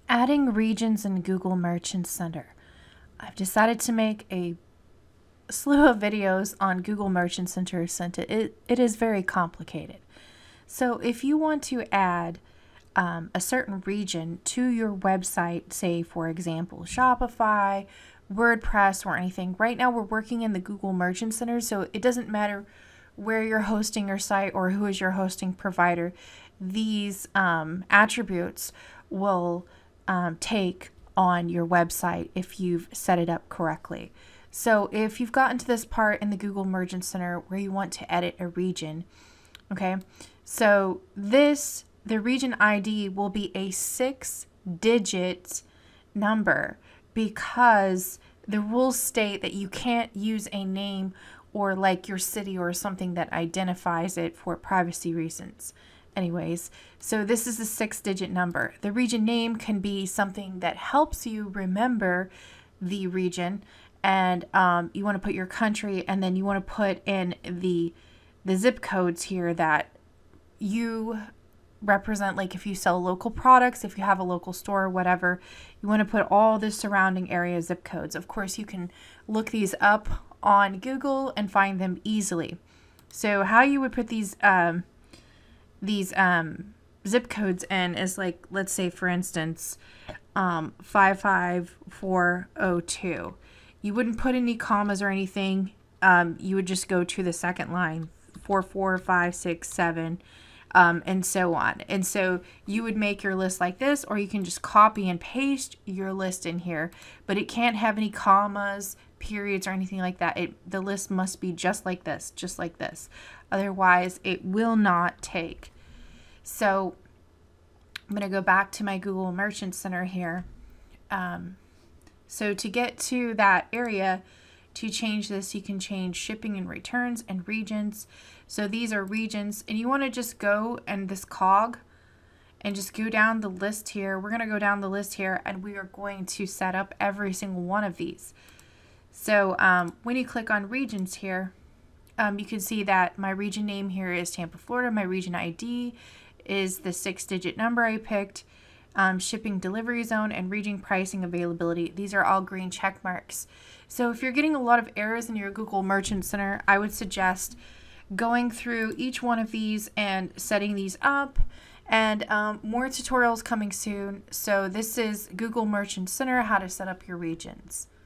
Adding regions in Google Merchant Center. I've decided to make a slew of videos on Google Merchant Center since it is very complicated. So if you want to add a certain region to your website, say for example Shopify, WordPress, or anything, right now we're working in the Google Merchant Center, so it doesn't matter where you're hosting your site or who is your hosting provider. These attributes will take on your website if you've set it up correctly. So if you've gotten to this part in the Google Merchant Center where you want to edit a region, okay, so the region ID will be a 6-digit number because the rules state that you can't use a name or like your city or something that identifies it for privacy reasons. Anyways, so this is a 6-digit number. The region name can be something that helps you remember the region, and you want to put your country, and then you want to put in the zip codes here that you represent. Like if you sell local products, if you have a local store or whatever, you want to put all the surrounding area zip codes. Of course, you can look these up on Google and find them easily. So how you would put these zip codes in is like, let's say for instance 55402. You wouldn't put any commas or anything. You would just go to the second line, 44567, and so on. And so you would make your list like this, or you can just copy and paste your list in here, but it can't have any commas, periods, or anything like that. The list must be just like this, otherwise it will not take. So I'm going to go back to my Google Merchant Center here. So to get to that area, to change this, you can change shipping and returns and regions. So these are regions, and you want to just go and this cog and just go down the list here. We're going to go down the list here, and we are going to set up every single one of these. So when you click on regions here, you can see that my region name here is Tampa, Florida. My region ID is the 6-digit number I picked. Shipping delivery zone and region pricing availability. These are all green check marks. So if you're getting a lot of errors in your Google Merchant Center, I would suggest going through each one of these and setting these up. And more tutorials coming soon. So this is Google Merchant Center, how to set up your regions.